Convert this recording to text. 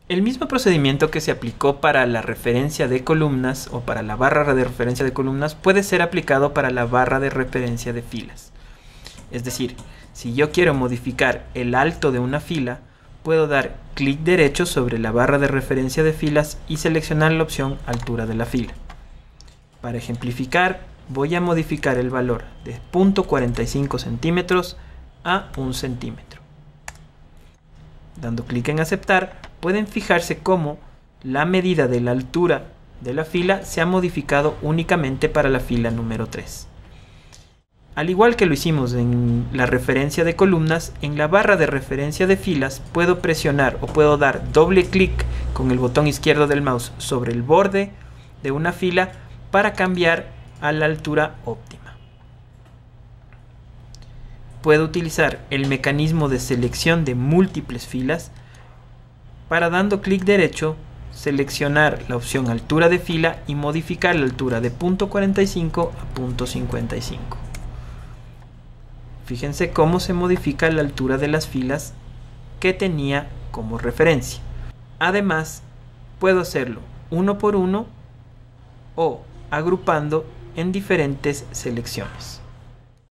El mismo procedimiento que se aplicó para la referencia de columnas o para la barra de referencia de columnas puede ser aplicado para la barra de referencia de filas. Es decir, si yo quiero modificar el alto de una fila, puedo dar clic derecho sobre la barra de referencia de filas y seleccionar la opción altura de la fila. Para ejemplificar, voy a modificar el valor de 0.45 centímetros a 1 centímetro. Dando clic en aceptar, pueden fijarse cómo la medida de la altura de la fila se ha modificado únicamente para la fila número 3. Al igual que lo hicimos en la referencia de columnas, en la barra de referencia de filas puedo presionar o puedo dar doble clic con el botón izquierdo del mouse sobre el borde de una fila para cambiar a la altura óptima. Puedo utilizar el mecanismo de selección de múltiples filas para, dando clic derecho, seleccionar la opción altura de fila y modificar la altura de 0.45 a 0.55. Fíjense cómo se modifica la altura de las filas que tenía como referencia. Además, puedo hacerlo uno por uno o agrupando en diferentes selecciones.